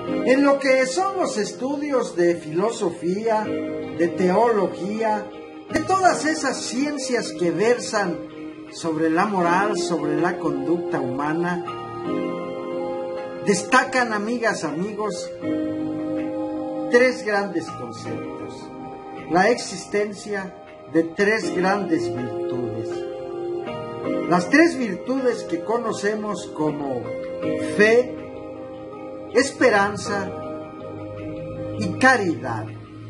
En lo que son los estudios de filosofía, de teología, de todas esas ciencias que versan sobre la moral, sobre la conducta humana, destacan, amigas, amigos, tres grandes conceptos. La existencia de tres grandes virtudes. Las tres virtudes que conocemos como fe, esperanza y caridad.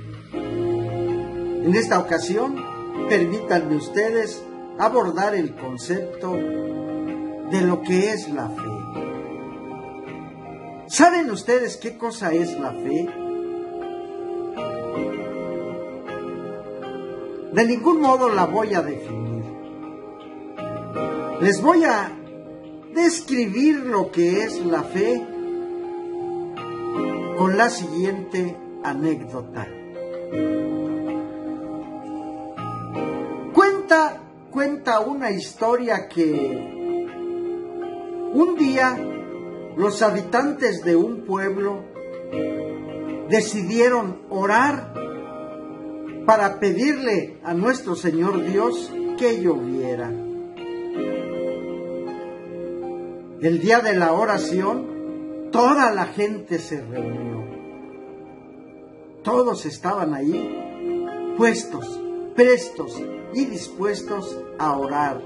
En esta ocasión, permítanme ustedes abordar el concepto de lo que es la fe. ¿Saben ustedes qué cosa es la fe? De ningún modo la voy a definir. Les voy a describir lo que es la fe con la siguiente anécdota. Cuenta una historia que un día los habitantes de un pueblo decidieron orar para pedirle a nuestro Señor Dios que lloviera. El día de la oración, toda la gente se reunió. Todos estaban ahí, puestos, prestos y dispuestos a orar.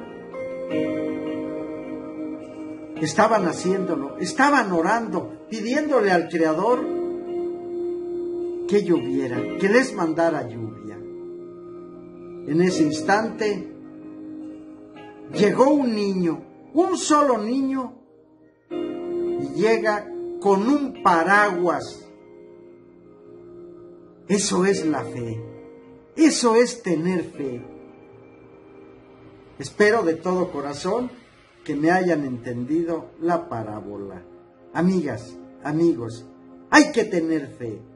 Estaban haciéndolo, estaban orando, pidiéndole al Creador que lloviera, que les mandara lluvia. En ese instante llegó un niño, un solo niño, y llega con un paraguas. Eso es la fe, eso es tener fe. Espero de todo corazón que me hayan entendido la parábola. Amigas, amigos, hay que tener fe.